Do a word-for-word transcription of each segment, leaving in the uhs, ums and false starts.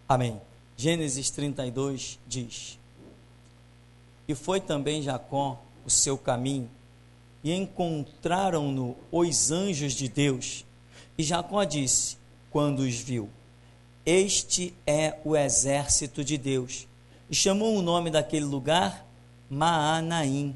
Amém. Gênesis trinta e dois diz: E foi também Jacó o seu caminho, e encontraram-no os anjos de Deus. E Jacó disse, quando os viu: Este é o exército de Deus. E chamou o nome daquele lugar Maanaim.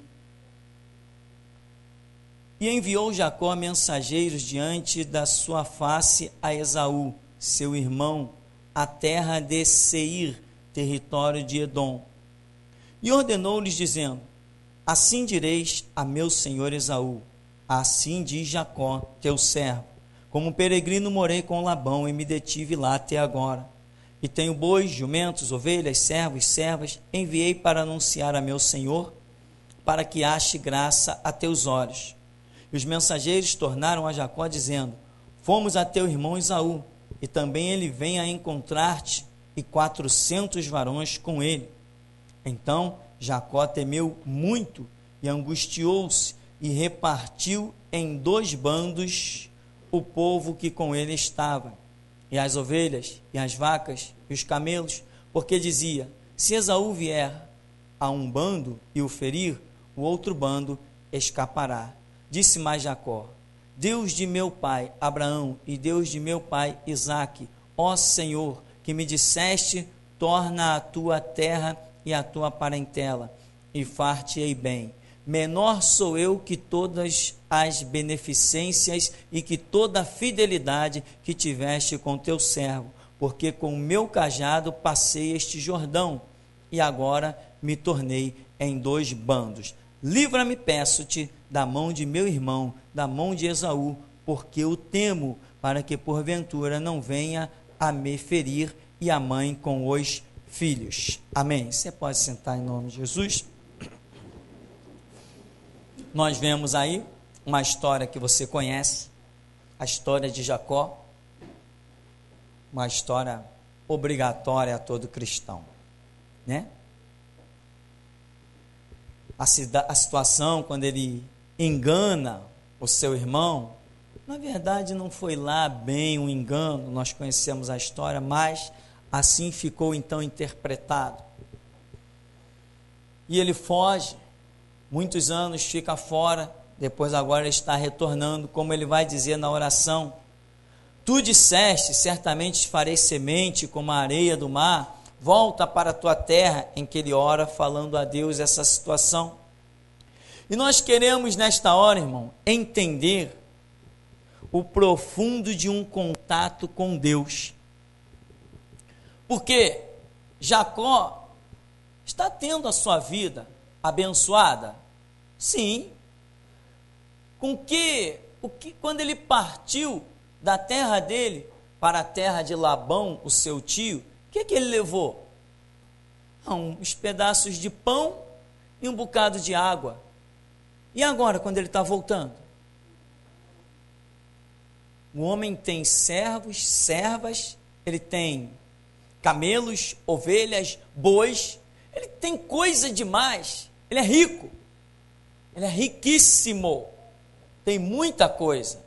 E enviou Jacó mensageiros diante da sua face a Esaú, seu irmão, a terra de Seir, território de Edom. E ordenou-lhes, dizendo: Assim direis a meu senhor Esaú: Assim diz Jacó, teu servo: Como peregrino morei com Labão e me detive lá até agora. E tenho bois, jumentos, ovelhas, servos, servas. Enviei para anunciar a meu senhor, para que ache graça a teus olhos. E os mensageiros tornaram a Jacó, dizendo: Fomos a teu irmão Esaú, e também ele vem a encontrar-te, e quatrocentos varões com ele. Então Jacó temeu muito, e angustiou-se, e repartiu em dois bandos o povo que com ele estava, e as ovelhas, e as vacas, e os camelos, porque dizia: Se Esaú vier a um bando e o ferir, o outro bando escapará. Disse mais Jacó: Deus de meu pai Abraão e Deus de meu pai Isaque, ó Senhor, que me disseste: torna a tua terra e a tua parentela, e far-te-ei bem. Menor sou eu que todas as beneficências e que toda a fidelidade que tiveste com teu servo, porque com o meu cajado passei este Jordão, e agora me tornei em dois bandos. Livra-me, peço-te, da mão de meu irmão, da mão de Esaú, porque o temo, para que porventura não venha a me ferir, e a mãe com os filhos. Amém. Você pode sentar em nome de Jesus. Nós vemos aí uma história que você conhece, a história de Jacó, uma história obrigatória a todo cristão, né? A, a situação quando ele engana o seu irmão, na verdade não foi lá bem um engano, nós conhecemos a história, mas assim ficou então interpretado. E ele foge, muitos anos fica fora, depois agora ele está retornando, como ele vai dizer na oração: Tu disseste, certamente farei semente como a areia do mar, volta para a tua terra, em que ele ora falando a Deus essa situação. E nós queremos nesta hora, irmão, entender o profundo de um contato com Deus. Porque Jacó está tendo a sua vida abençoada? Sim. Com que, o que, quando ele partiu da terra dele para a terra de Labão, o seu tio, o que, que ele levou? Ah, uns pedaços de pão e um bocado de água. E agora, quando ele está voltando? O homem tem servos, servas, ele tem camelos, ovelhas, bois, ele tem coisa demais, ele é rico, ele é riquíssimo, tem muita coisa.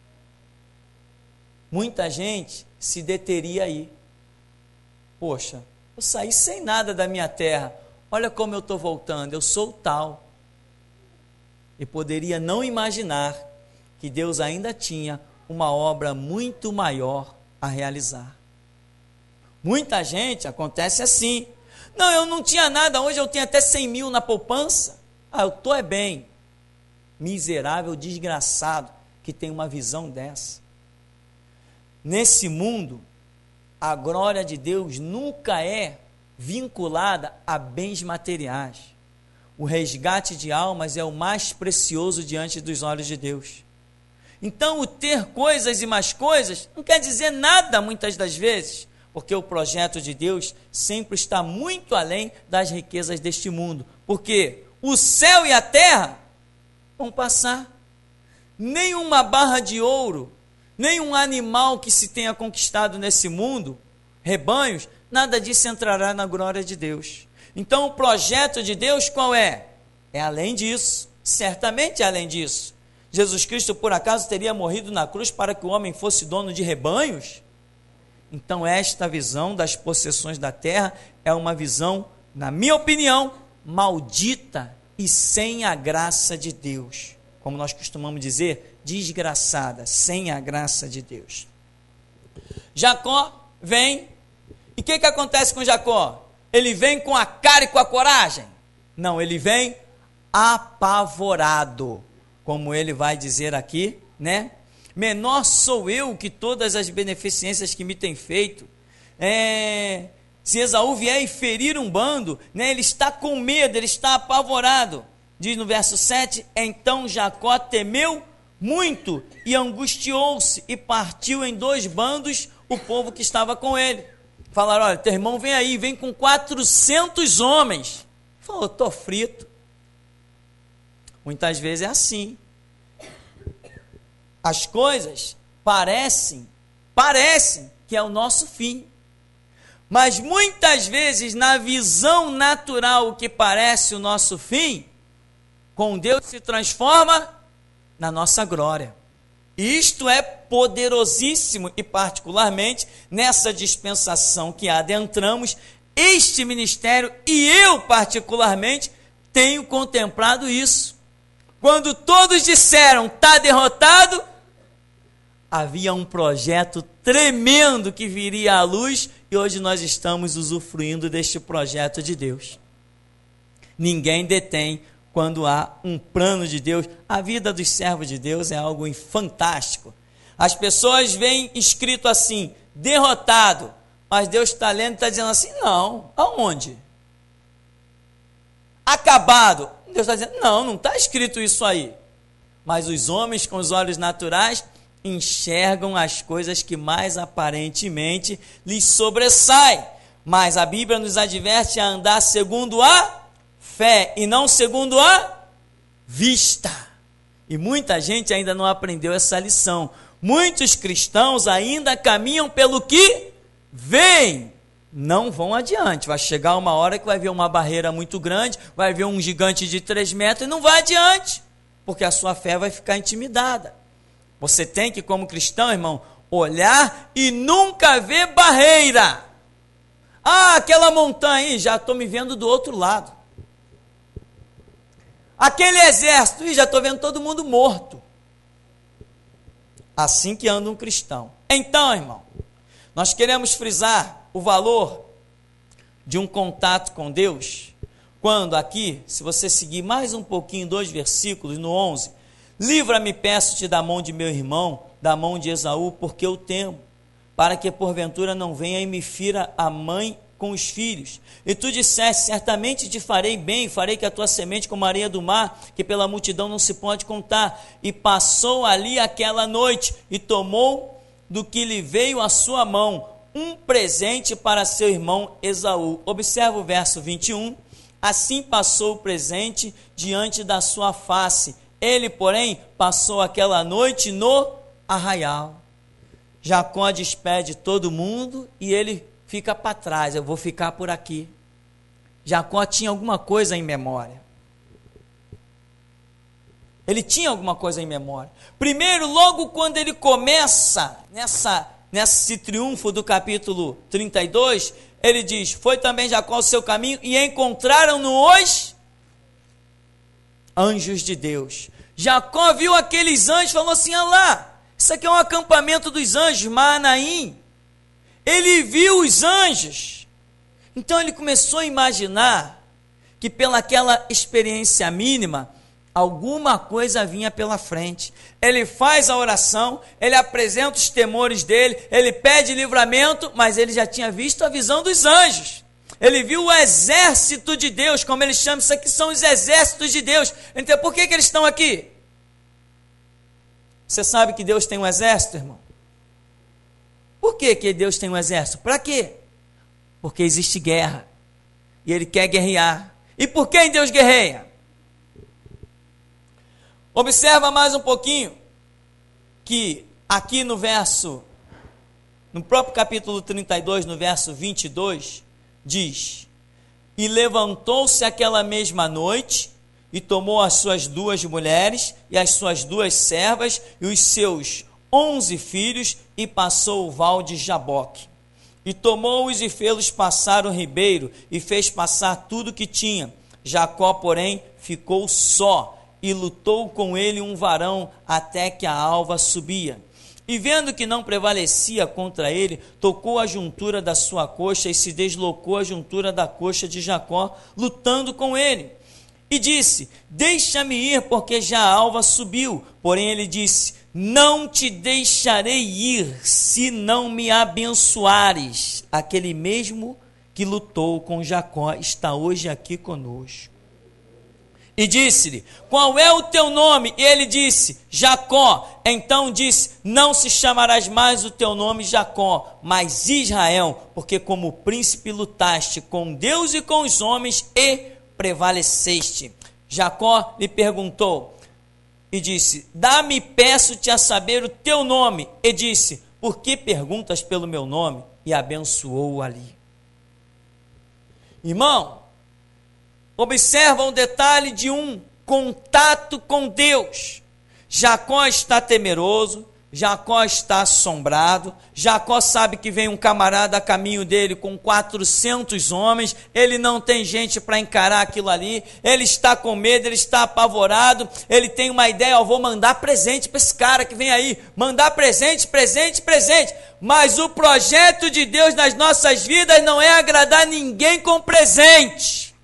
Muita gente se deteria aí. Poxa, eu saí sem nada da minha terra, olha como eu estou voltando, eu sou tal. E poderia não imaginar que Deus ainda tinha uma obra muito maior a realizar. Muita gente, acontece assim: não, eu não tinha nada, hoje eu tenho até cem mil na poupança. Ah, eu estou é bem. Miserável, desgraçado, que tem uma visão dessa. Nesse mundo, a glória de Deus nunca é vinculada a bens materiais. O resgate de almas é o mais precioso diante dos olhos de Deus. Então, o ter coisas e mais coisas não quer dizer nada muitas das vezes, porque o projeto de Deus sempre está muito além das riquezas deste mundo, porque o céu e a terra vão passar. Nem uma barra de ouro, nem um animal que se tenha conquistado nesse mundo, rebanhos, nada disso entrará na glória de Deus. Então, o projeto de Deus qual é? É além disso, certamente é além disso. Jesus Cristo, por acaso, teria morrido na cruz para que o homem fosse dono de rebanhos? Então esta visão das possessões da terra é uma visão, na minha opinião, maldita e sem a graça de Deus. Como nós costumamos dizer, desgraçada, sem a graça de Deus. Jacó vem, e o que, que acontece com Jacó? Ele vem com a cara e com a coragem? Não, ele vem apavorado, como ele vai dizer aqui, né? Menor sou eu que todas as beneficências que me tem feito. É, se Esaú vier e ferir um bando, né, ele está com medo, ele está apavorado. Diz no verso sete, então Jacó temeu muito e angustiou-se e partiu em dois bandos o povo que estava com ele. Falaram, olha, teu irmão vem aí, vem com quatrocentos homens. Falou, estou frito. Muitas vezes é assim. As coisas parecem, parecem que é o nosso fim. Mas muitas vezes, na visão natural, o que parece o nosso fim, com Deus se transforma na nossa glória. Isto é poderosíssimo e particularmente nessa dispensação que adentramos, este ministério, e eu particularmente tenho contemplado isso. Quando todos disseram, está derrotado, havia um projeto tremendo que viria à luz e hoje nós estamos usufruindo deste projeto de Deus. Ninguém detém quando há um plano de Deus. A vida dos servos de Deus é algo fantástico. As pessoas veem escrito assim, derrotado, mas Deus está lendo e está dizendo assim, não, aonde? Acabado. Deus está dizendo, não, não está escrito isso aí. Mas os homens com os olhos naturais enxergam as coisas que mais aparentemente lhes sobressaem. Mas a Bíblia nos adverte a andar segundo a fé e não segundo a vista. E muita gente ainda não aprendeu essa lição. Muitos cristãos ainda caminham pelo que veem, não vão adiante. Vai chegar uma hora que vai ver uma barreira muito grande, vai ver um gigante de três metros e não vai adiante, porque a sua fé vai ficar intimidada. Você tem que, como cristão, irmão, olhar e nunca ver barreira. Ah, aquela montanha aí, já estou me vendo do outro lado. Aquele exército, e já estou vendo todo mundo morto. Assim que anda um cristão. Então, irmão, nós queremos frisar o valor de um contato com Deus, quando aqui, se você seguir mais um pouquinho, dois versículos, no onze, livra-me, peço-te, da mão de meu irmão, da mão de Esaú, porque eu temo, para que porventura não venha e me fira a mãe com os filhos. E tu disseste, certamente te farei bem, farei que a tua semente como a areia do mar, que pela multidão não se pode contar. E passou ali aquela noite, e tomou do que lhe veio à sua mão, um presente para seu irmão Esaú. Observa o verso vinte e um, assim passou o presente diante da sua face, ele, porém, passou aquela noite no arraial. Jacó despede todo mundo e ele fica para trás, eu vou ficar por aqui. Jacó tinha alguma coisa em memória. Ele tinha alguma coisa em memória. Primeiro, logo quando ele começa nessa, nesse triunfo do capítulo trinta e dois, ele diz, foi também Jacó o seu caminho e encontraram-no os anjos de Deus. Jacó viu aqueles anjos e falou assim, olha lá, isso aqui é um acampamento dos anjos, Manaim. Ele viu os anjos. Então ele começou a imaginar que pelaquela experiência mínima, alguma coisa vinha pela frente. Ele faz a oração, ele apresenta os temores dele, ele pede livramento, mas ele já tinha visto a visão dos anjos. Ele viu o exército de Deus, como ele chama, isso aqui são os exércitos de Deus. Então por que, que eles estão aqui? Você sabe que Deus tem um exército, irmão? Por que, que Deus tem um exército? Para quê? Porque existe guerra. E Ele quer guerrear. E por quem Deus guerreia? Observa mais um pouquinho, que aqui no verso, no próprio capítulo trinta e dois, no verso vinte e dois, diz, e levantou-se aquela mesma noite, e tomou as suas duas mulheres, e as suas duas servas, e os seus onze filhos, e passou o val de Jaboque. E tomou-os e fê-los passar o ribeiro, e fez passar tudo o que tinha. Jacó, porém, ficou só, e lutou com ele um varão, até que a alva subia. E vendo que não prevalecia contra ele, tocou a juntura da sua coxa, e se deslocou a juntura da coxa de Jacó, lutando com ele. E disse: deixa-me ir, porque já a alva subiu. Porém ele disse: não te deixarei ir, se não me abençoares. Aquele mesmo que lutou com Jacó está hoje aqui conosco. E disse-lhe: qual é o teu nome? E ele disse: Jacó. Então disse: não se chamarás mais o teu nome Jacó, mas Israel, porque como príncipe lutaste com Deus e com os homens e prevaleceste. Jacó lhe perguntou e disse: dá-me, peço-te a saber o teu nome. E disse: por que perguntas pelo meu nome? E abençoou-o ali. Irmão, observa um detalhe de um contato com Deus. Jacó está temeroso, Jacó está assombrado, Jacó sabe que vem um camarada a caminho dele com quatrocentos homens, ele não tem gente para encarar aquilo ali, ele está com medo, ele está apavorado, ele tem uma ideia: eu vou mandar presente para esse cara que vem aí, mandar presente, presente, presente. Mas o projeto de Deus nas nossas vidas não é agradar ninguém com presente,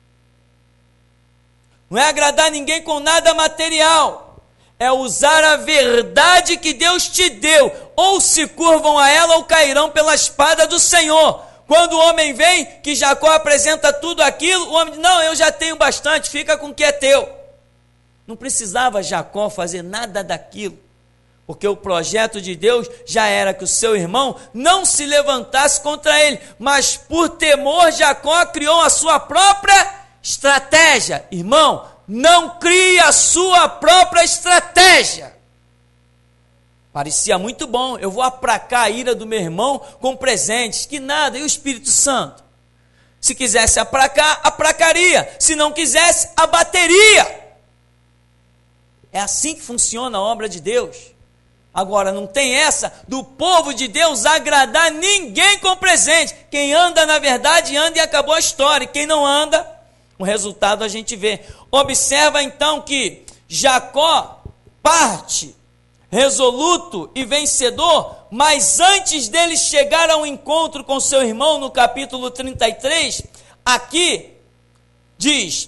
não é agradar ninguém com nada material, é usar a verdade que Deus te deu. Ou se curvam a ela ou cairão pela espada do Senhor. Quando o homem vem, que Jacó apresenta tudo aquilo, o homem diz: não, eu já tenho bastante, fica com o que é teu. Não precisava Jacó fazer nada daquilo, porque o projeto de Deus já era que o seu irmão não se levantasse contra ele, mas por temor Jacó criou a sua própria estratégia. Irmão, não crie a sua própria estratégia. Parecia muito bom: eu vou aplacar a ira do meu irmão com presentes. Que nada. E o Espírito Santo? Se quisesse aplacar, aplacaria. Se não quisesse, abateria. É assim que funciona a obra de Deus. Agora, não tem essa do povo de Deus agradar ninguém com presente. Quem anda na verdade, anda e acabou a história. E quem não anda, o resultado a gente vê. Observa então que Jacó parte resoluto e vencedor, mas antes dele chegar ao encontro com seu irmão, no capítulo trinta e três, aqui diz,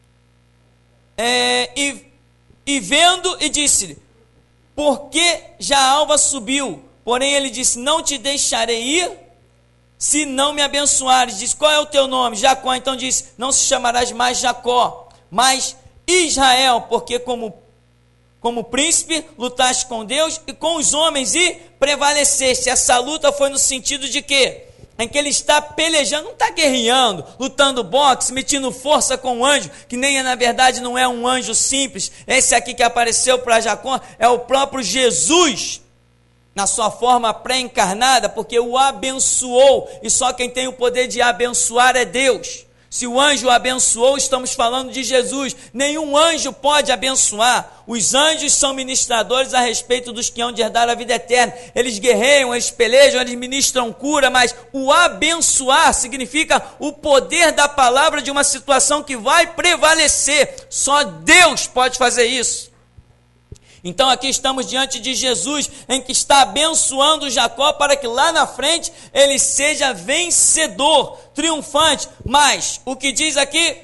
é, e, e vendo, e disse-lhe: porque já a alva subiu. Porém ele disse: não te deixarei ir, se não me abençoares. Diz: qual é o teu nome? Jacó. Então disse: não se chamarás mais Jacó, mas Israel, porque como, como príncipe lutaste com Deus e com os homens e prevaleceste. Essa luta foi no sentido de quê? Em que ele está pelejando, não está guerreando, lutando boxe, metindo força com um anjo, que nem na verdade não é um anjo simples. Esse aqui que apareceu para Jacó é o próprio Jesus, na sua forma pré-encarnada, porque o abençoou, e só quem tem o poder de abençoar é Deus. Se o anjo abençoou, estamos falando de Jesus. Nenhum anjo pode abençoar. Os anjos são ministradores a respeito dos que hão de herdar a vida eterna. Eles guerreiam, eles pelejam, eles ministram cura, mas o abençoar significa o poder da palavra de uma situação que vai prevalecer. Só Deus pode fazer isso. Então aqui estamos diante de Jesus, em que está abençoando Jacó para que lá na frente ele seja vencedor, triunfante. Mas o que diz aqui?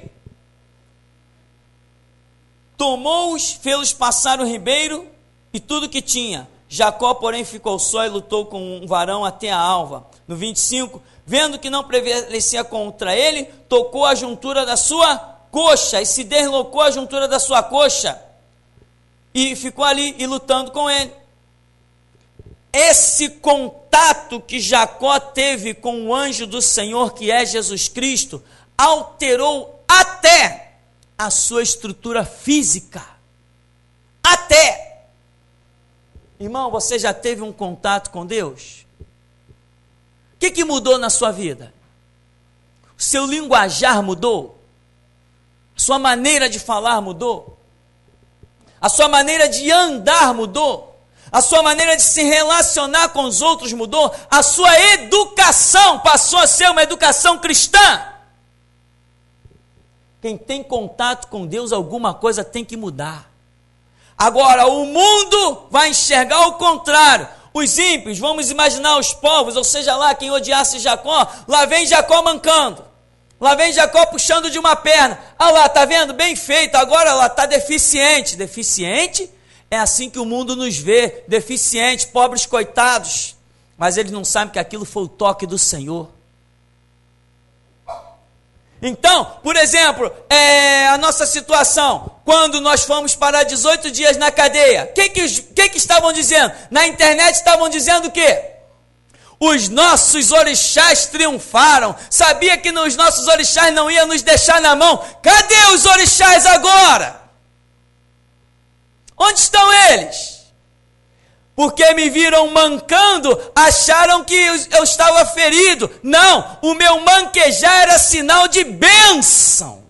Tomou-os, fê-los passar o ribeiro e tudo que tinha. Jacó, porém, ficou só e lutou com um varão até a alva. No vinte e cinco, vendo que não prevalecia contra ele, tocou a juntura da sua coxa e se deslocou a juntura da sua coxa. E ficou ali e lutando com ele. Esse contato que Jacó teve com o anjo do Senhor, que é Jesus Cristo, alterou até a sua estrutura física. Até. Irmão, você já teve um contato com Deus? O que, que mudou na sua vida? O seu linguajar mudou? A sua maneira de falar mudou? A sua maneira de andar mudou? a sua maneira de se relacionar com os outros mudou, a sua educação passou a ser uma educação cristã. Quem tem contato com Deus, alguma coisa tem que mudar. Agora, o mundo vai enxergar o contrário. Os ímpios, vamos imaginar os povos, ou seja lá, quem odiasse Jacó, lá vem Jacó mancando. Lá vem Jacó puxando de uma perna. Ah lá, tá vendo? Bem feito, agora lá está deficiente. Deficiente? É assim que o mundo nos vê, deficiente, pobres coitados. Mas eles não sabem que aquilo foi o toque do Senhor. Então, por exemplo, é, a nossa situação, quando nós fomos parar dezoito dias na cadeia, o que que, que que estavam dizendo? Na internet estavam dizendo o quê? Os nossos orixás triunfaram. Sabia que os nossos orixás não iam nos deixar na mão. Cadê os orixás agora? Onde estão eles? Porque me viram mancando, acharam que eu estava ferido. Não, o meu manquejar era sinal de bênção.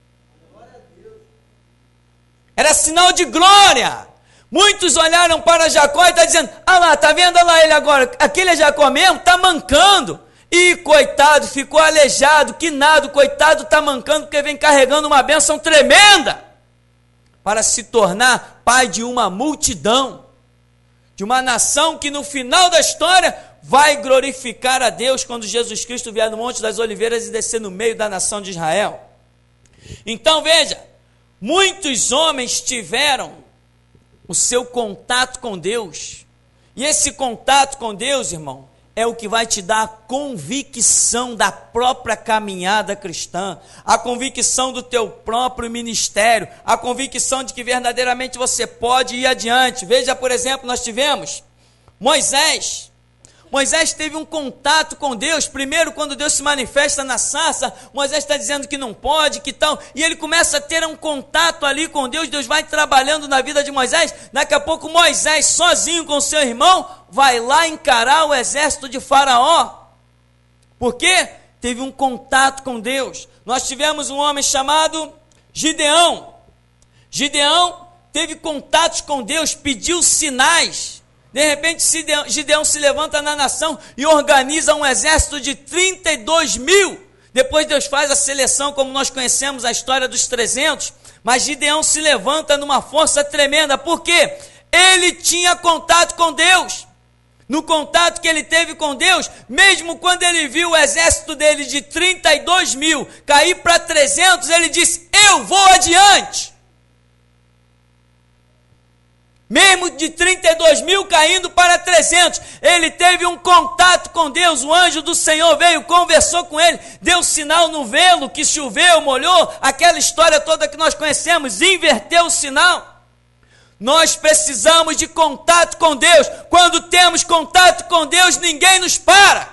Era sinal de glória. Muitos olharam para Jacó e estão dizendo, ah lá, está vendo, olha lá ele agora, aquele é Jacó mesmo, está mancando. E coitado, ficou aleijado, que nada, coitado está mancando porque vem carregando uma bênção tremenda para se tornar pai de uma multidão. De uma nação que no final da história vai glorificar a Deus quando Jesus Cristo vier no Monte das Oliveiras e descer no meio da nação de Israel. Então veja, muitos homens tiveram o seu contato com Deus, e esse contato com Deus, irmão, é o que vai te dar a convicção da própria caminhada cristã, a convicção do teu próprio ministério, a convicção de que verdadeiramente você pode ir adiante. Veja, por exemplo, nós tivemos Moisés. Moisés teve um contato com Deus. Primeiro, quando Deus se manifesta na sarça, Moisés está dizendo que não pode, que tal, e ele começa a ter um contato ali com Deus. Deus vai trabalhando na vida de Moisés. Daqui a pouco Moisés, sozinho com seu irmão, vai lá encarar o exército de Faraó. Por quê? Teve um contato com Deus. Nós tivemos um homem chamado Gideão. Gideão teve contatos com Deus, pediu sinais. De repente, Gideão se levanta na nação e organiza um exército de trinta e dois mil. Depois Deus faz a seleção, como nós conhecemos a história dos trezentos. Mas Gideão se levanta numa força tremenda. Por quê? Ele tinha contato com Deus. No contato que ele teve com Deus, mesmo quando ele viu o exército dele de trinta e dois mil cair para trezentos, ele disse, eu vou adiante. Mesmo de trinta e dois mil caindo para trezentos, ele teve um contato com Deus. O anjo do Senhor veio, conversou com ele, deu sinal no velo, que choveu, molhou, aquela história toda que nós conhecemos, inverteu o sinal. Nós precisamos de contato com Deus. Quando temos contato com Deus, ninguém nos para.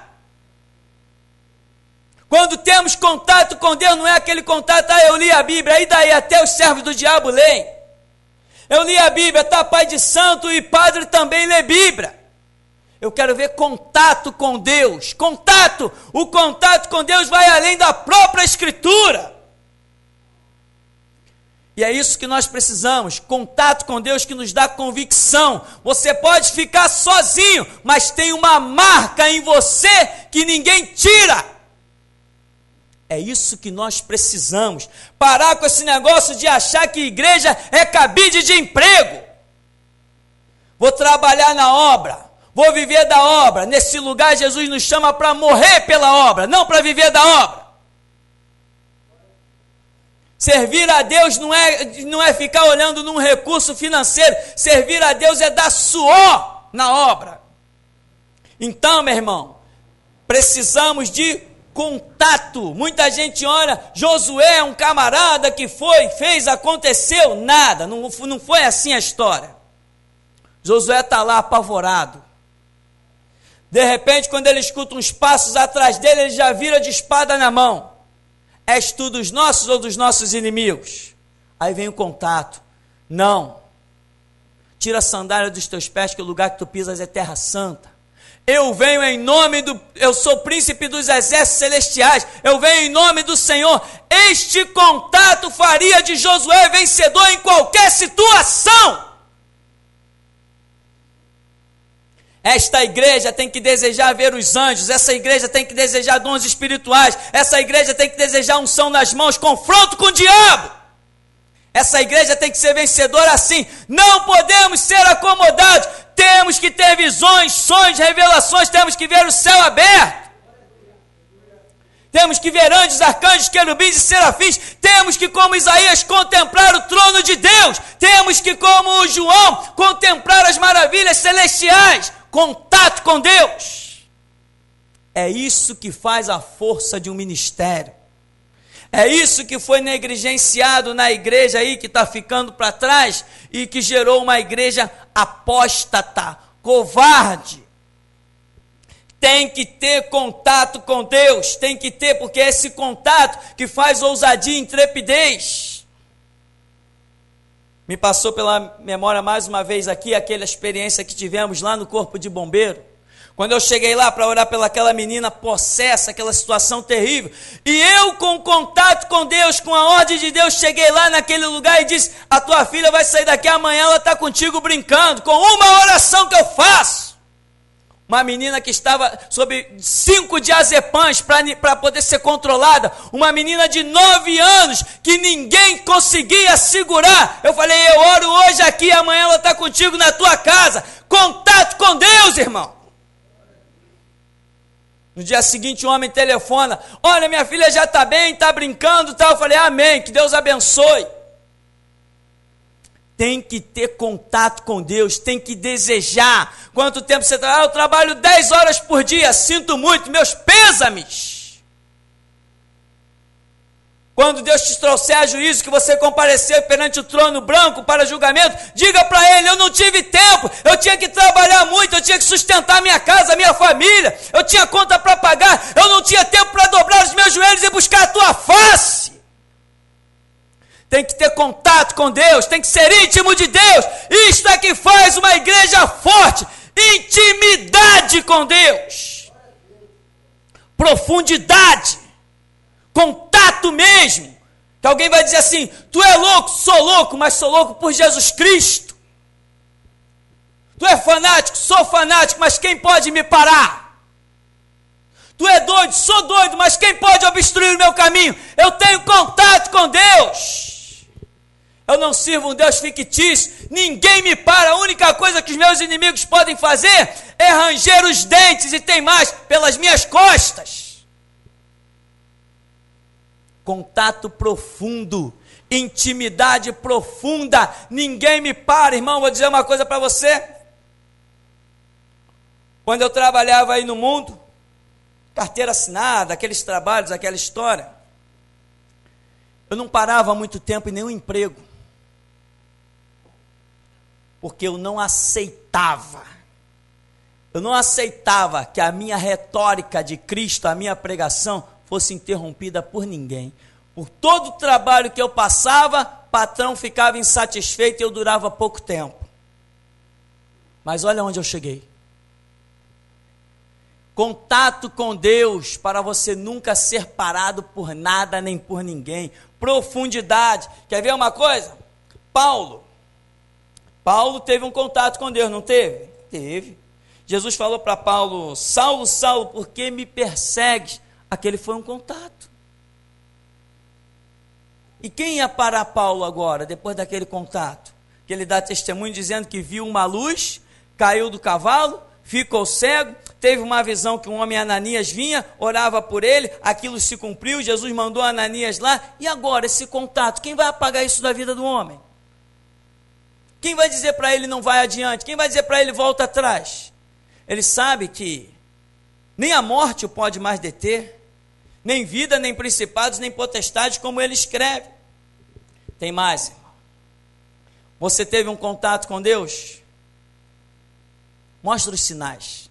Quando temos contato com Deus, não é aquele contato, ah, eu li a Bíblia, aí daí até os servos do diabo leem. Eu li a Bíblia, tá, pai de santo e padre também lê Bíblia. Eu quero ver contato com Deus. Contato, o contato com Deus vai além da própria Escritura. E é isso que nós precisamos, contato com Deus que nos dá convicção. Você pode ficar sozinho, mas tem uma marca em você que ninguém tira. É isso que nós precisamos. Parar com esse negócio de achar que igreja é cabide de emprego. Vou trabalhar na obra, vou viver da obra. Nesse lugar Jesus nos chama para morrer pela obra, não para viver da obra. Servir a Deus não é, não é ficar olhando num recurso financeiro. Servir a Deus é dar suor na obra. Então, meu irmão, precisamos de contato. Muita gente olha, Josué é um camarada que foi, fez, aconteceu, nada, não, não foi assim a história. Josué está lá apavorado. De repente, quando ele escuta uns passos atrás dele, ele já vira de espada na mão. És tu dos nossos ou dos nossos inimigos? Aí vem o contato. Não. Tira a sandália dos teus pés, que o lugar que tu pisas é terra santa. Eu venho em nome do... Eu sou príncipe dos exércitos celestiais. Eu venho em nome do Senhor. Este contato faria de Josué. Josué vencedor em qualquer situação. Esta igreja tem que desejar ver os anjos, essa igreja tem que desejar dons espirituais, essa igreja tem que desejar unção nas mãos, confronto com o diabo. Essa igreja tem que ser vencedora assim. Não podemos ser acomodados, temos que ter visões, sonhos, revelações, temos que ver o céu aberto. Temos que ver anjos, arcanjos, querubins e serafins. Temos que, como Isaías, contemplar o trono de Deus. Temos que, como João, contemplar as maravilhas celestiais. Contato com Deus. É isso que faz a força de um ministério. É isso que foi negligenciado na igreja aí, que está ficando para trás, e que gerou uma igreja apóstata, covarde. Tem que ter contato com Deus, tem que ter, porque é esse contato que faz ousadia e intrepidez. Me passou pela memória mais uma vez aqui, aquela experiência que tivemos lá no Corpo de Bombeiro, quando eu cheguei lá para orar pelaquela menina possessa, aquela situação terrível, e eu com contato com Deus, com a ordem de Deus, cheguei lá naquele lugar e disse: a tua filha vai sair daqui amanhã, ela está contigo brincando, com uma oração que eu faço. Uma menina que estava sob cinco diazepams para poder ser controlada. Uma menina de nove anos que ninguém conseguia segurar. Eu falei: eu oro hoje aqui, amanhã ela está contigo na tua casa. Contato com Deus, irmão. No dia seguinte o homem telefona: olha, minha filha já está bem, está brincando e tal. Eu falei: amém, que Deus abençoe. Tem que ter contato com Deus, tem que desejar. Quanto tempo você trabalha? Ah, eu trabalho dez horas por dia, sinto muito, meus pêsames. Quando Deus te trouxer a juízo, que você compareceu perante o trono branco para julgamento, diga para Ele: eu não tive tempo, eu tinha que trabalhar muito, eu tinha que sustentar minha casa, minha família, eu tinha conta para pagar, eu não tinha tempo para dobrar os meus joelhos e buscar a tua face. Tem que ter contato com Deus, tem que ser íntimo de Deus. Isto é que faz uma igreja forte. Intimidade com Deus. Profundidade. Contato mesmo. Que alguém vai dizer assim: tu é louco? Sou louco, mas sou louco por Jesus Cristo. Tu é fanático? Sou fanático, mas quem pode me parar? Tu é doido? Sou doido, mas quem pode obstruir o meu caminho? Eu tenho contato com Deus. Eu não sirvo um Deus fictício, ninguém me para. A única coisa que os meus inimigos podem fazer é ranger os dentes e tem mais pelas minhas costas. Contato profundo, intimidade profunda, ninguém me para, irmão. Vou dizer uma coisa para você. Quando eu trabalhava aí no mundo, carteira assinada, aqueles trabalhos, aquela história, eu não parava muito tempo em nenhum emprego, porque eu não aceitava, eu não aceitava que a minha retórica de Cristo, a minha pregação, fosse interrompida por ninguém. Por todo o trabalho que eu passava, patrão ficava insatisfeito e eu durava pouco tempo. Mas olha onde eu cheguei. Contato com Deus, para você nunca ser parado por nada nem por ninguém. Profundidade. Quer ver uma coisa? Paulo. Paulo teve um contato com Deus, não teve? Teve. Jesus falou para Paulo: Saulo, Saulo, por que me persegues? Aquele foi um contato. E quem ia parar Paulo agora, depois daquele contato? Que ele dá testemunho dizendo que viu uma luz, caiu do cavalo, ficou cego, teve uma visão que um homem, Ananias, vinha, orava por ele, aquilo se cumpriu, Jesus mandou Ananias lá, e agora esse contato, quem vai apagar isso da vida do homem? Quem vai dizer para ele não vai adiante? Quem vai dizer para ele volta atrás? Ele sabe que nem a morte o pode mais deter, nem vida, nem principados, nem potestades, como ele escreve. Tem mais, irmão. Você teve um contato com Deus? Mostra os sinais.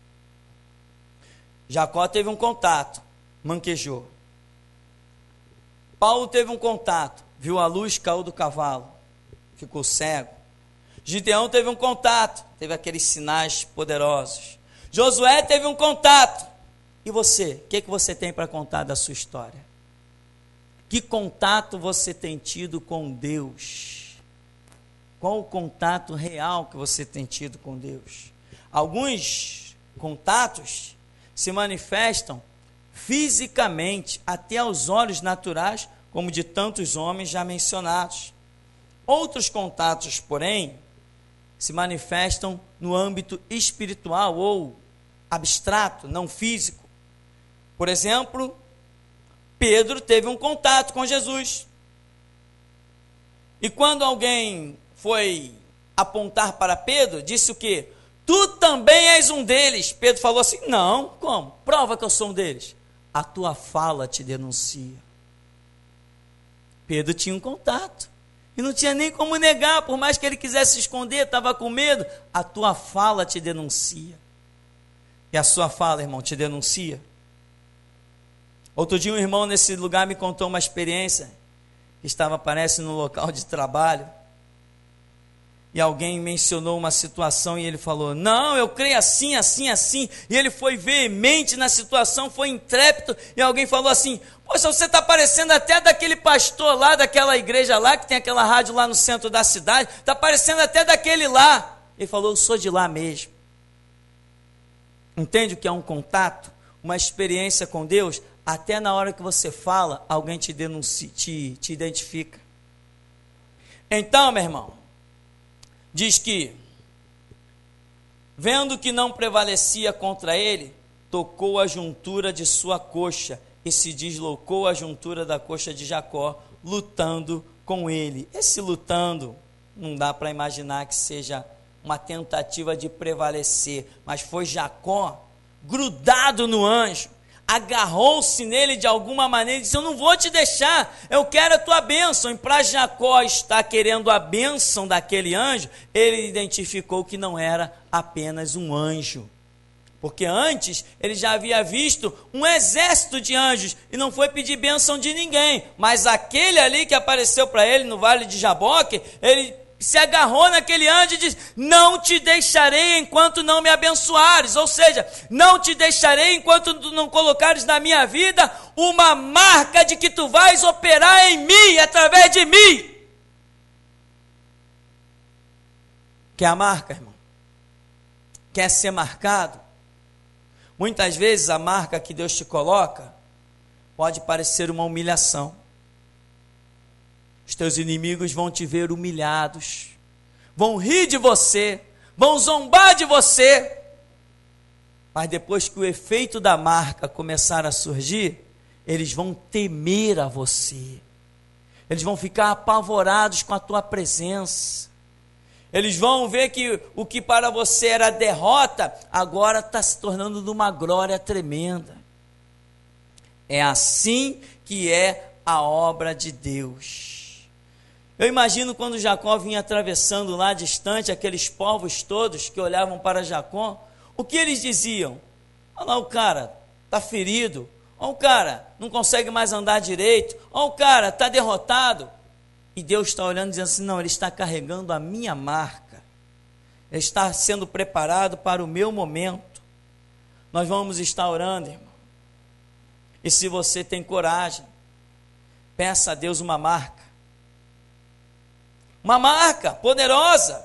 Jacó teve um contato, manquejou. Paulo teve um contato, viu a luz, caiu do cavalo, ficou cego. Gideão teve um contato, teve aqueles sinais poderosos. Josué teve um contato. E você? O que, que você tem para contar da sua história? Que contato você tem tido com Deus? Qual o contato real que você tem tido com Deus? Alguns contatos se manifestam fisicamente, até aos olhos naturais, como de tantos homens já mencionados. Outros contatos, porém, se manifestam no âmbito espiritual ou abstrato, não físico. Por exemplo, Pedro teve um contato com Jesus. E quando alguém foi apontar para Pedro, disse o quê? Tu também és um deles. Pedro falou assim, não, como? Prova que eu sou um deles. A tua fala te denuncia. Pedro tinha um contato. E não tinha nem como negar, por mais que ele quisesse esconder, estava com medo. A tua fala te denuncia. E a sua fala, irmão, te denuncia. Outro dia um irmão nesse lugar me contou uma experiência. Estava, parece, no local de trabalho. E alguém mencionou uma situação e ele falou, não, eu creio assim, assim, assim. E ele foi veemente na situação, foi intrépido. E alguém falou assim, poxa, você está parecendo até daquele pastor lá, daquela igreja lá, que tem aquela rádio lá no centro da cidade. Está parecendo até daquele lá. Ele falou, eu sou de lá mesmo. Entende o que é um contato? Uma experiência com Deus? Até na hora que você fala, alguém te denuncia, te, te identifica. Então, meu irmão, diz que, vendo que não prevalecia contra ele, tocou a juntura de sua coxa e se deslocou a juntura da coxa de Jacó, lutando com ele. Esse lutando, não dá para imaginar que seja uma tentativa de prevalecer, mas foi Jacó grudado no anjo, agarrou-se nele de alguma maneira e disse, eu não vou te deixar, eu quero a tua bênção. E para Jacó estar querendo a bênção daquele anjo, ele identificou que não era apenas um anjo, porque antes ele já havia visto um exército de anjos e não foi pedir bênção de ninguém, mas aquele ali que apareceu para ele no vale de Jaboque, ele se agarrou naquele anjo e disse, não te deixarei enquanto não me abençoares, ou seja, não te deixarei enquanto tu não colocares na minha vida uma marca de que tu vais operar em mim, através de mim. Quer a marca, irmão? Quer ser marcado? Muitas vezes a marca que Deus te coloca pode parecer uma humilhação. Os teus inimigos vão te ver humilhados, vão rir de você, vão zombar de você, mas depois que o efeito da marca começar a surgir, eles vão temer a você, eles vão ficar apavorados com a tua presença, eles vão ver que o que para você era derrota, agora está se tornando de uma glória tremenda. É assim que é a obra de Deus. Eu imagino quando Jacó vinha atravessando lá distante, aqueles povos todos que olhavam para Jacó, o que eles diziam? Olha lá o cara, está ferido, olha o cara, não consegue mais andar direito, olha o cara, está derrotado. E Deus está olhando e dizendo assim, não, ele está carregando a minha marca, ele está sendo preparado para o meu momento. Nós vamos estar orando, irmão, e se você tem coragem, peça a Deus uma marca, uma marca poderosa.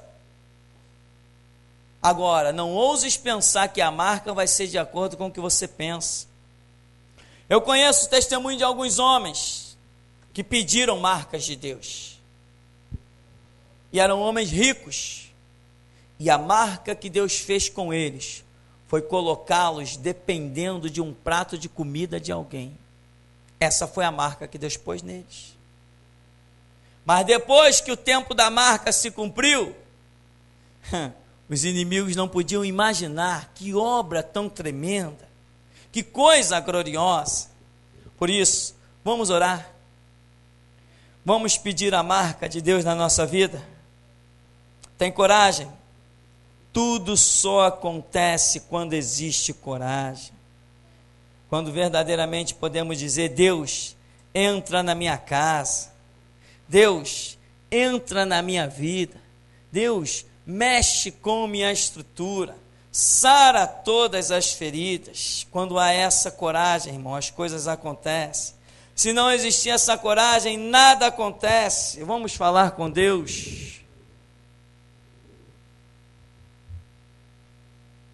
Agora, não ouses pensar que a marca vai ser de acordo com o que você pensa. Eu conheço o testemunho de alguns homens que pediram marcas de Deus. E eram homens ricos. E a marca que Deus fez com eles foi colocá-los dependendo de um prato de comida de alguém. Essa foi a marca que Deus pôs neles. Mas depois que o tempo da marca se cumpriu, os inimigos não podiam imaginar que obra tão tremenda, que coisa gloriosa. Por isso, vamos orar. Vamos pedir a marca de Deus na nossa vida. Tem coragem? Tudo só acontece quando existe coragem. Quando verdadeiramente podemos dizer, Deus, entra na minha casa. Deus, entra na minha vida. Deus, mexe com minha estrutura. Sara todas as feridas. Quando há essa coragem, irmão, as coisas acontecem. Se não existir essa coragem, nada acontece. Vamos falar com Deus.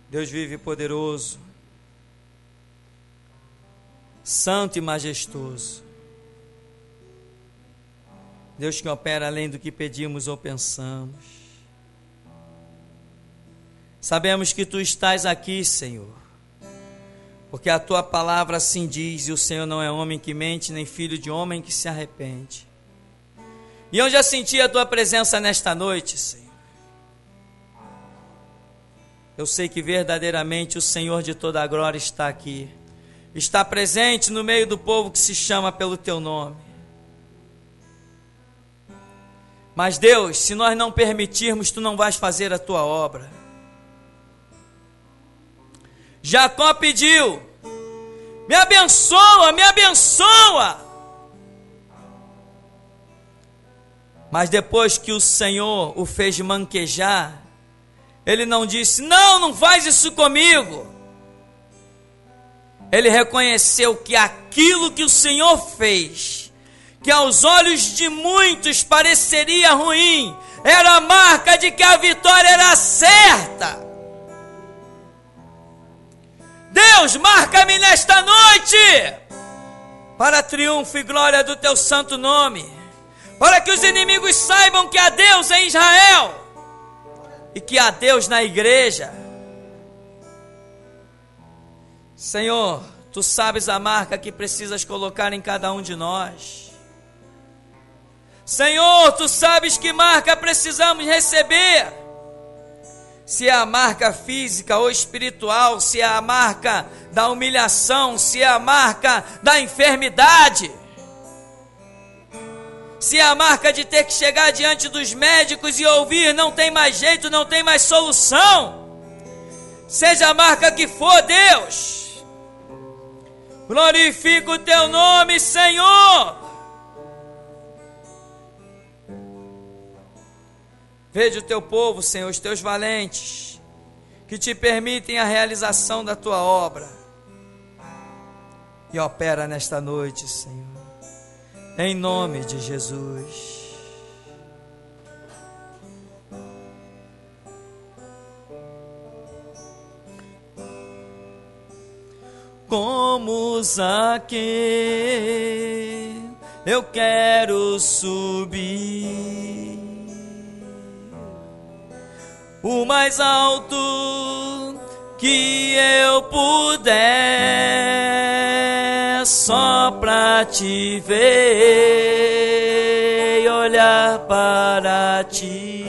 Deus vive poderoso, santo e majestoso. Deus que opera além do que pedimos ou pensamos. Sabemos que Tu estás aqui, Senhor, porque a Tua palavra assim diz, e o Senhor não é homem que mente, nem filho de homem que se arrepende. E eu já senti a Tua presença nesta noite, Senhor. Eu sei que verdadeiramente o Senhor de toda a glória está aqui, está presente no meio do povo que se chama pelo Teu nome. Mas Deus, se nós não permitirmos, Tu não vais fazer a Tua obra. Jacó pediu, me abençoa, me abençoa. Mas depois que o Senhor o fez manquejar, ele não disse, não, não faz isso comigo. Ele reconheceu que aquilo que o Senhor fez, que aos olhos de muitos pareceria ruim, era a marca de que a vitória era certa. Deus, marca-me nesta noite, para triunfo e glória do Teu santo nome, para que os inimigos saibam que há Deus em Israel, e que há Deus na igreja. Senhor, Tu sabes a marca que precisas colocar em cada um de nós. Senhor, Tu sabes que marca precisamos receber. Se é a marca física ou espiritual, se é a marca da humilhação, se é a marca da enfermidade, se é a marca de ter que chegar diante dos médicos e ouvir, não tem mais jeito, não tem mais solução, seja a marca que for, Deus, glorifica o Teu nome, Senhor. Veja o Teu povo, Senhor, os Teus valentes, que Te permitem a realização da Tua obra, e opera nesta noite, Senhor, em nome de Jesus. Como Zaqueu, eu quero subir o mais alto que eu puder, só pra Te ver e olhar para Ti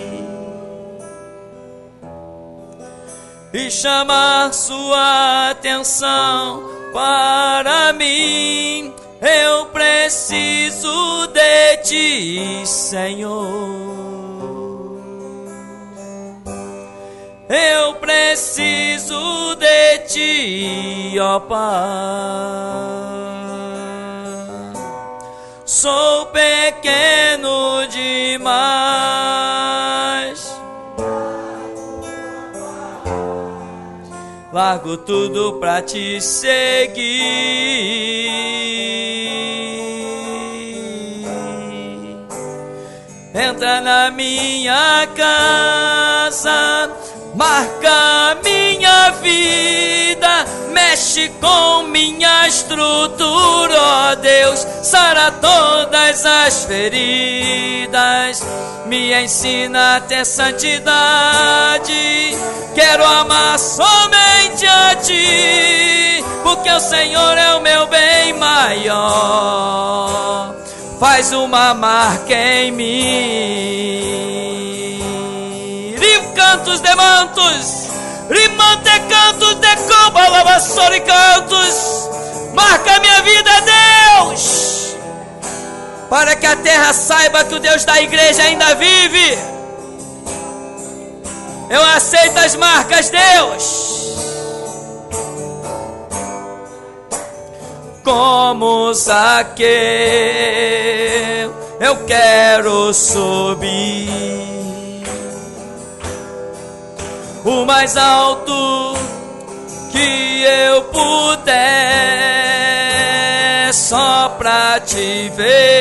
e chamar Sua atenção para mim. Eu preciso de Ti, Senhor. Eu preciso de Ti, ó Pai. Sou pequeno demais, largo tudo pra Te seguir. Entra na minha casa, marca minha vida, mexe com minha estrutura, ó Deus, sara todas as feridas, me ensina a ter santidade, quero amar somente a Ti, porque o Senhor é o meu bem maior, faz uma marca em mim. Cantos de mantos, rimante cantos de coba, lavassor e cantos, marca minha vida, Deus, para que a terra saiba que o Deus da igreja ainda vive. Eu aceito as marcas, Deus. Como Zaqueu, eu quero subir o mais alto que eu puder, só pra Te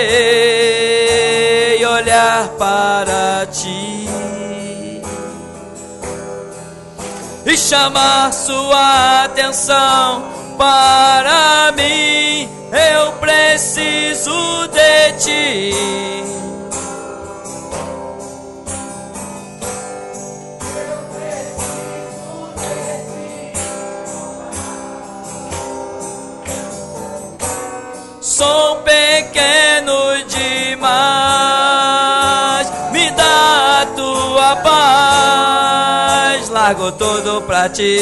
ver e olhar para Ti e chamar sua atenção para mim. Eu preciso de ti. Sou pequeno demais, me dá a tua paz, largo tudo pra te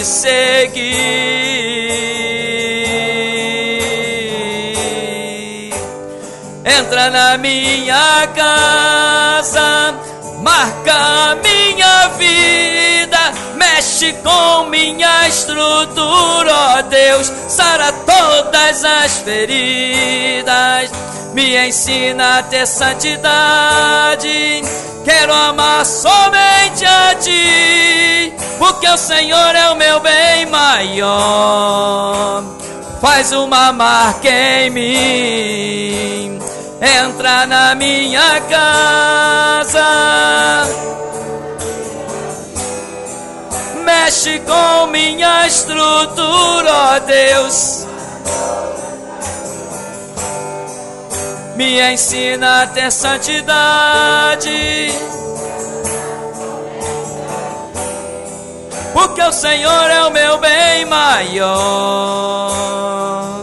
seguir. Entra na minha casa, marca minha vida, mexe com minha estrutura, ó Deus, sara todas as feridas, me ensina a ter santidade, quero amar somente a ti, porque o Senhor é o meu bem maior. Faz uma marca em mim, entra na minha casa, mexe com minha estrutura, ó Deus, me ensina a ter santidade, porque o Senhor é o meu bem maior.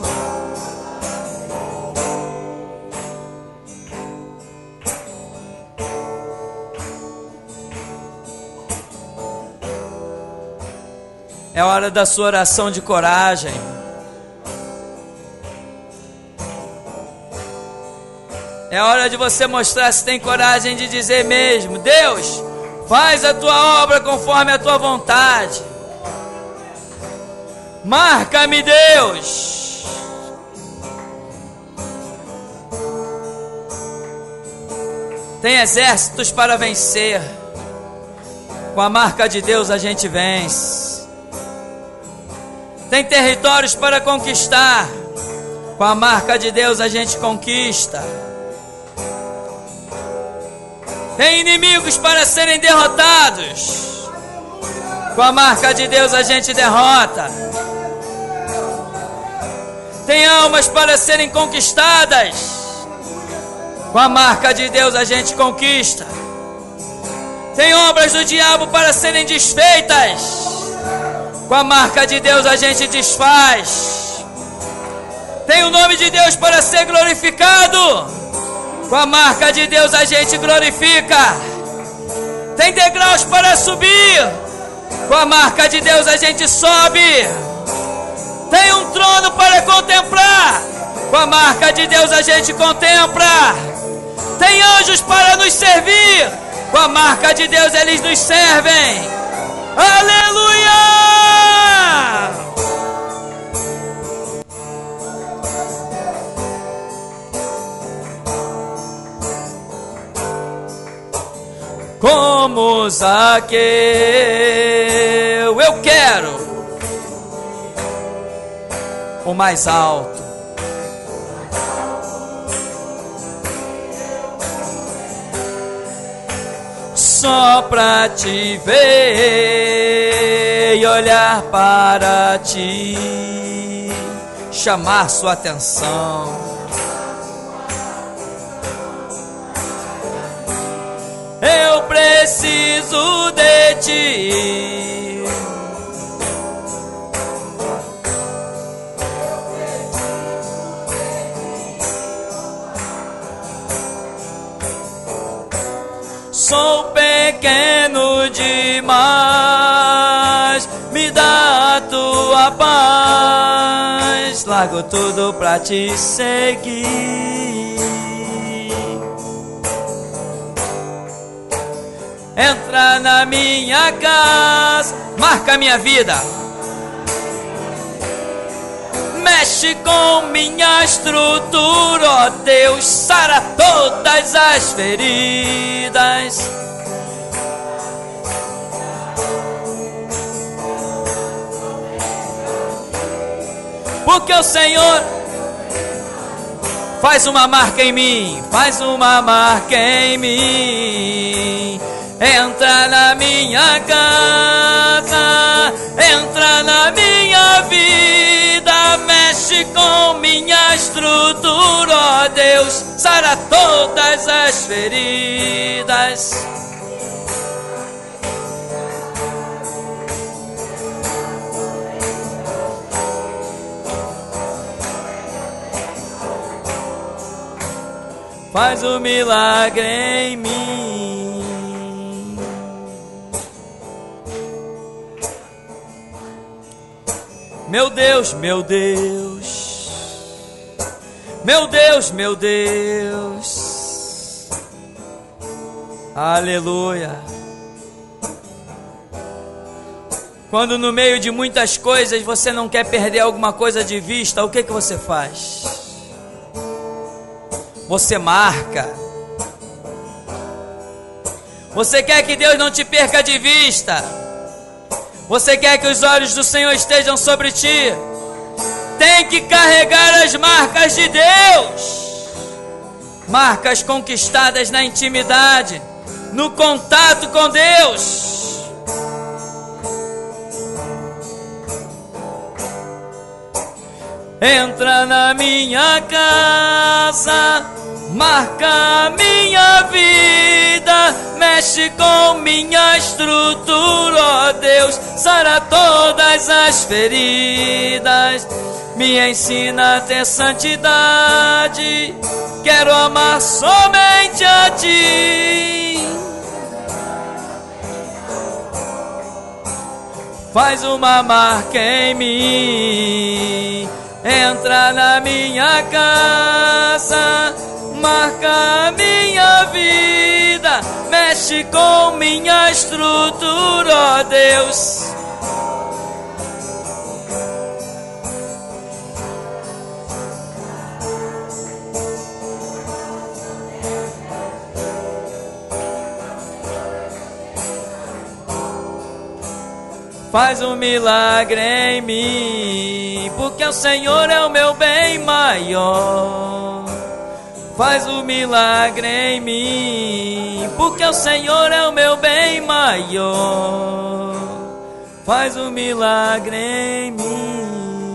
É hora da sua oração de coragem. É hora de você mostrar se tem coragem de dizer mesmo: Deus, faz a tua obra conforme a tua vontade. Marca-me, Deus. Tem exércitos para vencer. Com a marca de Deus a gente vence. Tem territórios para conquistar. Com a marca de Deus a gente conquista. Tem inimigos para serem derrotados. Com a marca de Deus a gente derrota. Tem almas para serem conquistadas. Com a marca de Deus a gente conquista. Tem obras do diabo para serem desfeitas. Com a marca de Deus a gente desfaz. Tem o nome de Deus para ser glorificado. Com a marca de Deus a gente glorifica. Tem degraus para subir. Com a marca de Deus a gente sobe. Tem um trono para contemplar. Com a marca de Deus a gente contempla. Tem anjos para nos servir. Com a marca de Deus eles nos servem. Aleluia! Como Zaqueu, eu quero o mais alto. Só pra te ver e olhar para ti, chamar sua atenção. Eu preciso de ti. Sou pequeno demais, me dá a tua paz, largo tudo pra te seguir. Entra na minha casa, marca minha vida, mexe com minha estrutura, ó Deus, sara todas as feridas. Porque o Senhor faz uma marca em mim, faz uma marca em mim. Entra na minha casa, Deus, sara todas as feridas. Faz um milagre em mim. Meu Deus, meu Deus, meu Deus, meu Deus, aleluia. Quando no meio de muitas coisas você não quer perder alguma coisa de vista, o que que você faz? Você marca. Você quer que Deus não te perca de vista. Você quer que os olhos do Senhor estejam sobre ti. Tem que carregar as marcas de Deus. Marcas conquistadas na intimidade, no contato com Deus. Entra na minha casa, marca minha vida, mexe com minha estrutura, ó Deus, sara todas as feridas, me ensina a ter santidade, quero amar somente a Ti. Faz uma marca em mim. Entra na minha casa, marca minha vida, mexe com minha estrutura, ó Deus. Faz um milagre em mim, porque o Senhor é o meu bem maior. Faz um milagre em mim, porque o Senhor é o meu bem maior. Faz um milagre em mim.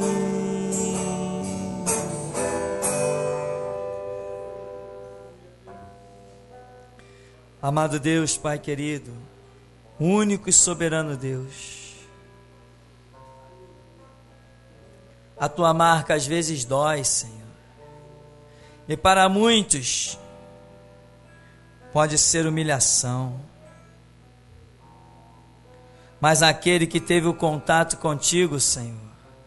Amado Deus, Pai querido, único e soberano Deus, a Tua marca às vezes dói, Senhor. E para muitos pode ser humilhação. Mas aquele que teve o contato contigo, Senhor.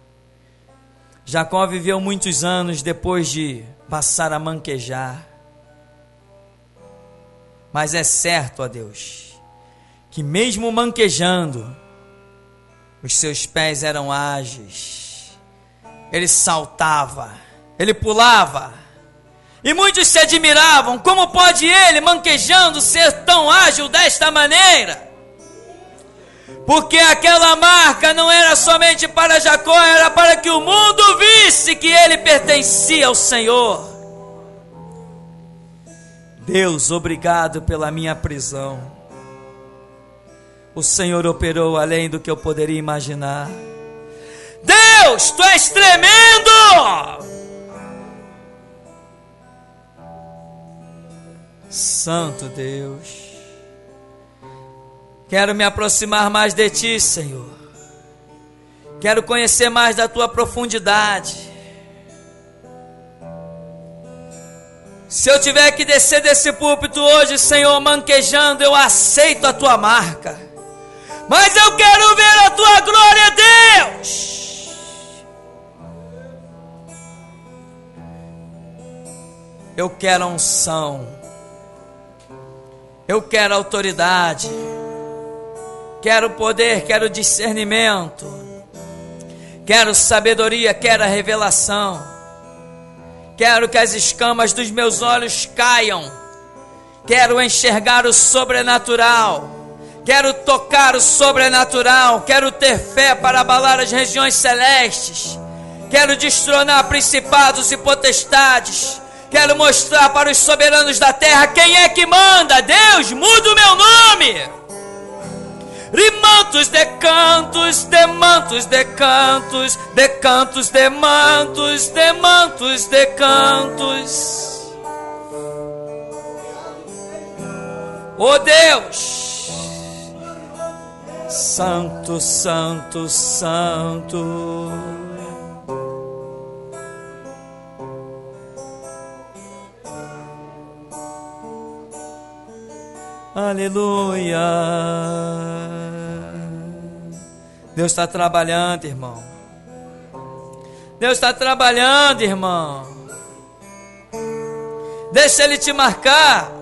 Jacó viveu muitos anos depois de passar a manquejar. Mas é certo, ó Deus, que mesmo manquejando, os seus pés eram ágeis. Ele saltava, ele pulava, e muitos se admiravam, como pode ele, manquejando, ser tão ágil desta maneira? Porque aquela marca não era somente para Jacó, era para que o mundo visse que ele pertencia ao Senhor. Deus, obrigado pela minha prisão. O Senhor operou além do que eu poderia imaginar. Deus, Tu és tremendo! Santo Deus, quero me aproximar mais de Ti, Senhor. Quero conhecer mais da Tua profundidade. Se eu tiver que descer desse púlpito hoje, Senhor, manquejando, eu aceito a Tua marca. Mas eu quero ver a Tua glória, Deus. Eu quero a unção, eu quero autoridade, quero poder, quero discernimento, quero sabedoria, quero a revelação, quero que as escamas dos meus olhos caiam, quero enxergar o sobrenatural, quero tocar o sobrenatural, quero ter fé para abalar as regiões celestes, quero destronar principados e potestades. Quero mostrar para os soberanos da terra quem é que manda. Deus, muda o meu nome. Rimantos de cantos, de mantos de cantos, de cantos de mantos, de mantos de cantos. Oh Deus, santo, santo, santo. Aleluia. Deus está trabalhando, irmão. Deus está trabalhando, irmão. Deixa Ele te marcar.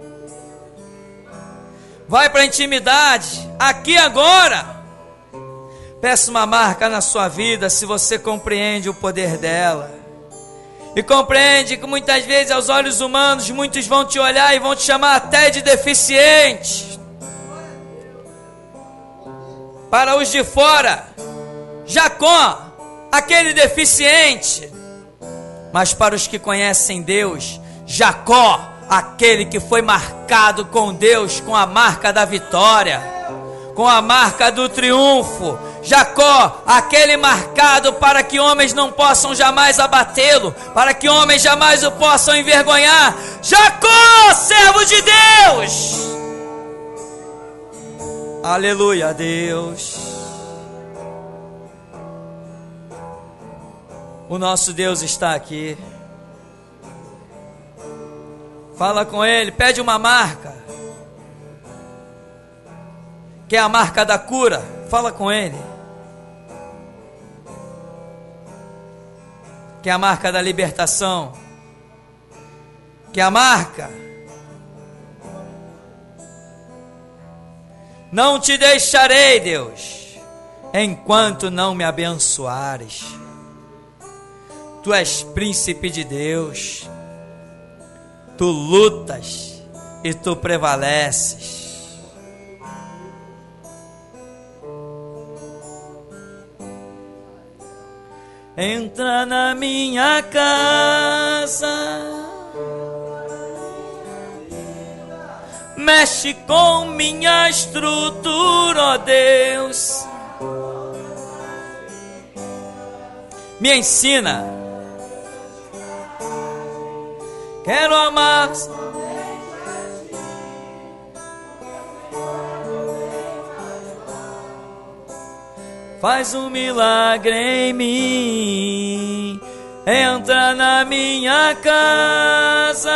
Vai para a intimidade, aqui agora. Peça uma marca na sua vida, se você compreende o poder dela. E compreende que muitas vezes aos olhos humanos, muitos vão te olhar e vão te chamar até de deficiente. Para os de fora, Jacó, aquele deficiente. Mas para os que conhecem Deus, Jacó, aquele que foi marcado com Deus, com a marca da vitória, com a marca do triunfo. Jacó, aquele marcado para que homens não possam jamais abatê-lo, para que homens jamais o possam envergonhar. Jacó, servo de Deus. Aleluia, Deus. O nosso Deus está aqui. Fala com Ele, pede uma marca. Quer a marca da cura? Fala com Ele. Quer a marca da libertação? Quer a marca? Não te deixarei, Deus, enquanto não me abençoares. Tu és príncipe de Deus. Tu lutas e tu prevaleces. Entra na minha casa, mexe com minha estrutura, ó Deus. Me ensina. Quero amar. Faz um milagre em mim. Entra na minha casa.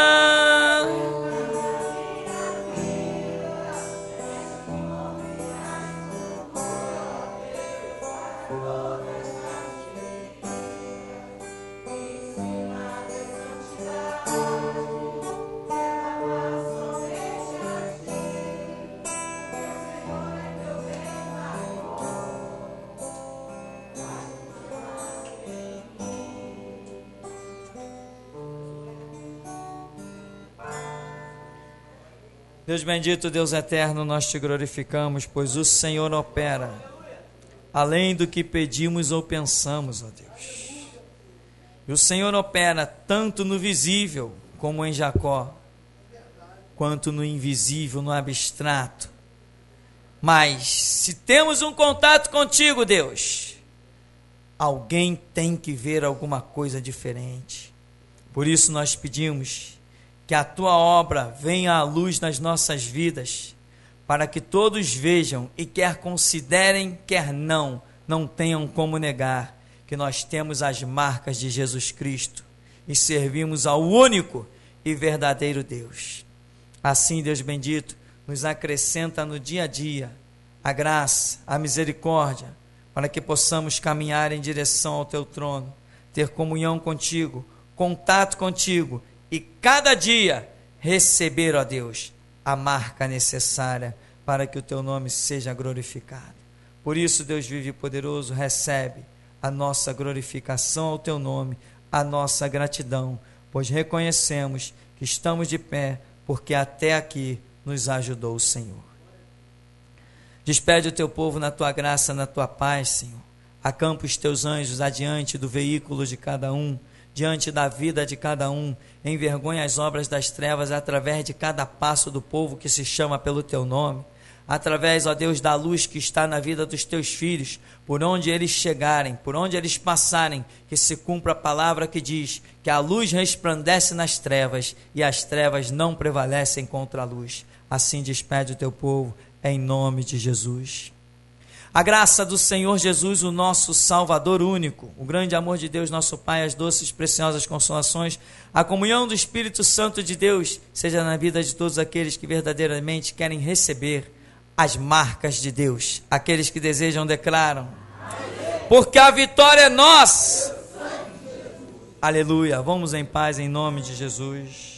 Deus bendito, Deus eterno, nós te glorificamos, pois o Senhor opera além do que pedimos ou pensamos, ó Deus. E o Senhor opera tanto no visível, como em Jacó, quanto no invisível, no abstrato. Mas, se temos um contato contigo, Deus, alguém tem que ver alguma coisa diferente. Por isso nós pedimos que a tua obra venha à luz nas nossas vidas, para que todos vejam e quer considerem, quer não, não tenham como negar que nós temos as marcas de Jesus Cristo e servimos ao único e verdadeiro Deus. Assim, Deus bendito, nos acrescenta no dia a dia a graça, a misericórdia, para que possamos caminhar em direção ao teu trono, ter comunhão contigo, contato contigo, e cada dia receber, ó Deus, a marca necessária para que o teu nome seja glorificado. Por isso, Deus vive e poderoso, recebe a nossa glorificação ao teu nome, a nossa gratidão, pois reconhecemos que estamos de pé, porque até aqui nos ajudou o Senhor. Despede o teu povo na tua graça, na tua paz, Senhor. Acampa os teus anjos adiante do veículo de cada um, diante da vida de cada um, envergonha as obras das trevas através de cada passo do povo que se chama pelo teu nome. através, ó Deus, da luz que está na vida dos teus filhos, por onde eles chegarem, por onde eles passarem, que se cumpra a palavra que diz que a luz resplandece nas trevas e as trevas não prevalecem contra a luz. Assim despede o teu povo, em nome de Jesus. A graça do Senhor Jesus, o nosso Salvador único, o grande amor de Deus, nosso Pai, as doces e preciosas consolações, a comunhão do Espírito Santo de Deus, seja na vida de todos aqueles que verdadeiramente querem receber as marcas de Deus. Aqueles que desejam, declaram: porque a vitória é nossa. Aleluia. Vamos em paz, em nome de Jesus.